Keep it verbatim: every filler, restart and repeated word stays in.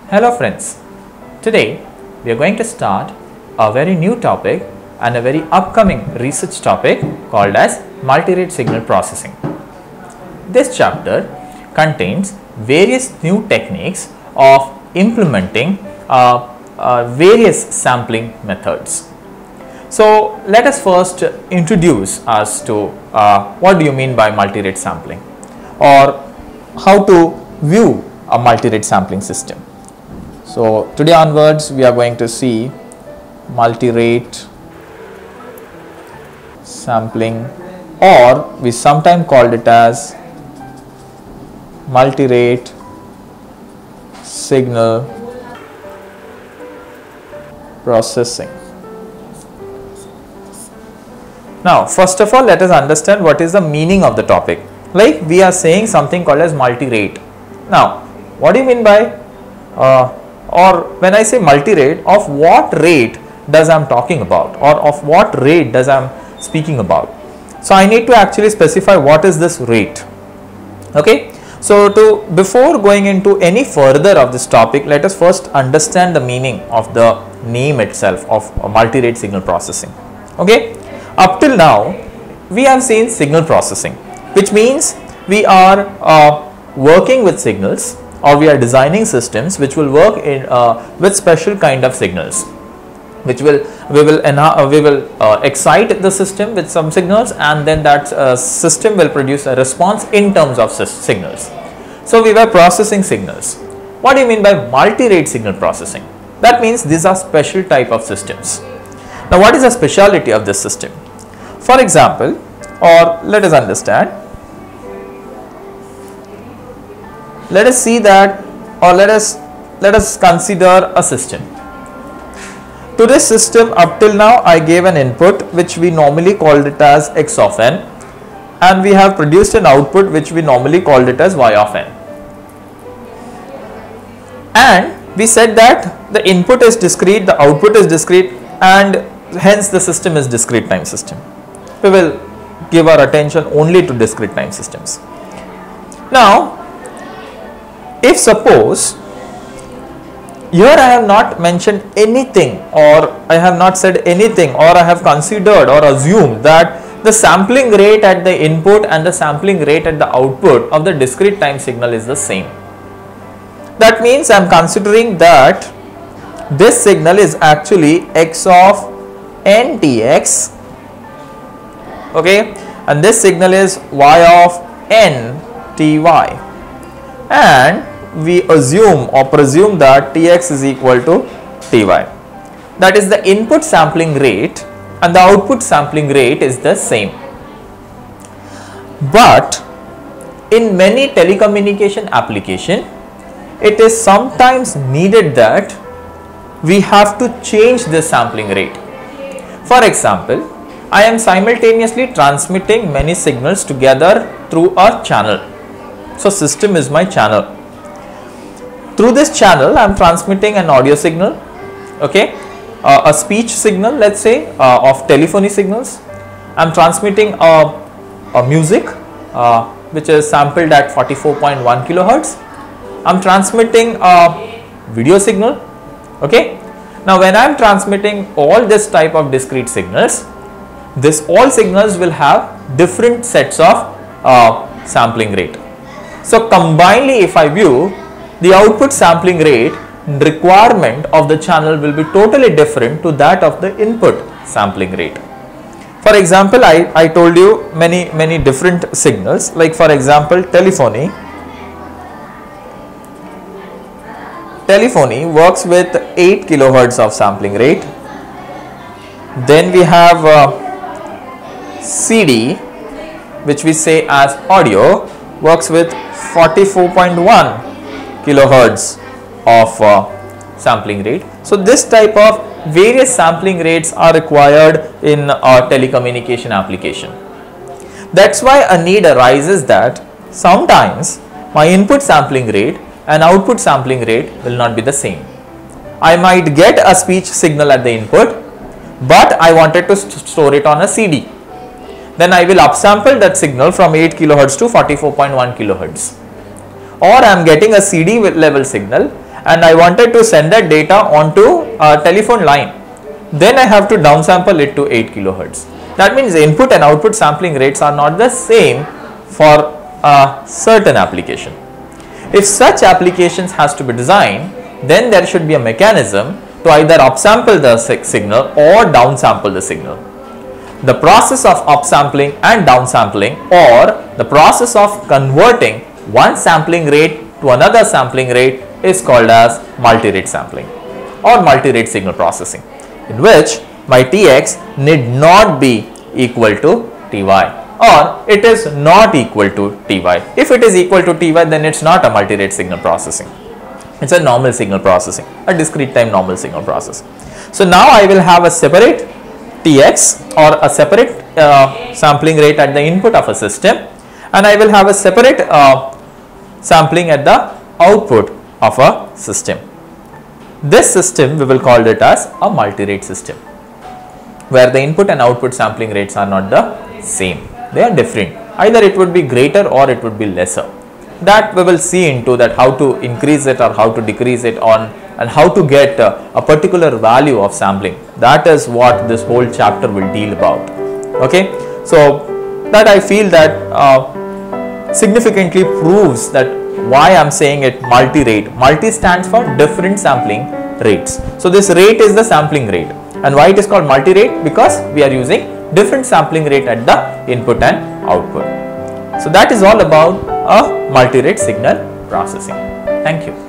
Hello friends, today we are going to start a very new topic and a very upcoming research topic called as Multirate Signal Processing. This chapter contains various new techniques of implementing uh, uh, various sampling methods. So let us first introduce us to uh, what do you mean by multirate sampling, or how to view a multirate sampling system. So today onwards we are going to see multirate sampling, or we sometimes called it as multirate signal processing. Now first of all, let us understand what is the meaning of the topic. Like we are saying something called as multirate. Now what do you mean by uh, or when I say multirate, of what rate does I am talking about, or of what rate does I am speaking about? So I need to actually specify what is this rate. Okay, so to before going into any further of this topic, let us first understand the meaning of the name itself of multirate signal processing. Okay, up till now we have seen signal processing, which means we are uh, working with signals, or we are designing systems which will work in uh, with special kind of signals, which will we will uh, we will uh, excite the system with some signals, and then that uh, system will produce a response in terms of signals. So we were processing signals. What do you mean by multirate signal processing? That means these are special type of systems. Now what is the speciality of this system? For example, or let us understand, let us see that, or let us let us consider a system. To this system, up till now I gave an input which we normally called it as x of n, and we have produced an output which we normally called it as y of n, and we said that the input is discrete, the output is discrete, and hence the system is discrete time system. We will give our attention only to discrete time systems. Now if suppose here I have not mentioned anything, or I have not said anything, or I have considered or assumed that the sampling rate at the input and the sampling rate at the output of the discrete time signal is the same. That means I am considering that this signal is actually x of n T x, okay, and this signal is y of n T y, and we assume or presume that Tx is equal to Ty. That is the input sampling rate, and the output sampling rate is the same. But in many telecommunication application, it is sometimes needed that we have to change the sampling rate. For example, I am simultaneously transmitting many signals together through a channel. So system is my channel. Through this channel I am transmitting an audio signal, okay, uh, a speech signal, let's say uh, of telephony signals. I am transmitting a, a music uh, which is sampled at forty-four point one kilohertz. I am transmitting a video signal, okay. Now when I am transmitting all this type of discrete signals, this all signals will have different sets of uh, sampling rate. So combinedly if I view, the output sampling rate requirement of the channel will be totally different to that of the input sampling rate. For example, I, I told you many many different signals, like for example telephony. Telephony works with eight kilohertz of sampling rate. Then we have uh, C D, which we say as audio, works with forty-four point one kilohertz of uh, sampling rate. So this type of various sampling rates are required in our telecommunication application. That's why a need arises that sometimes my input sampling rate and output sampling rate will not be the same. I might get a speech signal at the input, but I wanted to st store it on a C D. Then I will upsample that signal from eight kilohertz to forty-four point one kilohertz. Or I am getting a C D level signal and I wanted to send that data onto a telephone line. Then I have to downsample it to eight kilohertz. That means input and output sampling rates are not the same for a certain application. If such applications has to be designed, then there should be a mechanism to either upsample the signal or downsample the signal. The process of upsampling and downsampling, or the process of converting one sampling rate to another sampling rate, is called as multirate sampling or multirate signal processing, in which my T X need not be equal to T Y, or it is not equal to T Y. If it is equal to T Y, then it's not a multirate signal processing. It's a normal signal processing, a discrete time normal signal processing. So now I will have a separate T X or a separate uh, sampling rate at the input of a system, and I will have a separate uh, sampling at the output of a system. This system we will call it as a multirate system, where the input and output sampling rates are not the same. They are different. Either it would be greater or it would be lesser. That we will see into that, how to increase it or how to decrease it on, and how to get uh, a particular value of sampling. That is what this whole chapter will deal about. Okay, so that I feel that uh, significantly proves that why I am saying it multi-rate. Multi stands for different sampling rates. So this rate is the sampling rate, and why it is called multi-rate? Because we are using different sampling rate at the input and output. So that is all about a multi-rate signal processing. Thank you.